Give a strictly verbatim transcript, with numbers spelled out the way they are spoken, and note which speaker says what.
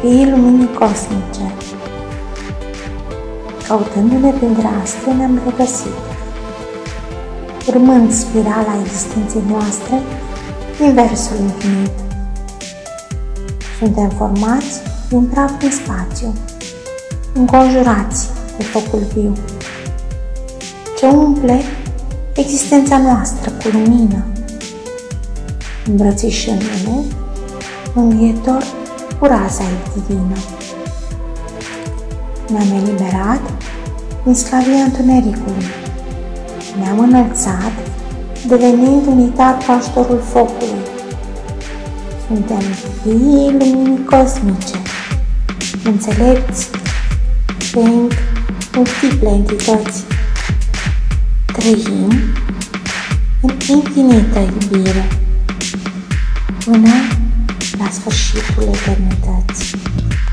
Speaker 1: fiii luminii cosmice. Căutându-ne printre astre, ne-am regăsit. Urmând spirala existenței noastre, inversul infinit. Suntem formați din praf din spațiu, înconjurați de focul viu, ce umple existența noastră cu lumină, îmbrățișându-ne învietor cu raza ei divină. Ne-am eliberat din sclavia întunericului, ne-am înălțat, devenind unitar cu ajutorul focului. Suntem fiii luminii cosmice, înțelepți, fiind multiple entități. Trăim în infinită iubire până la sfârșitul eternității.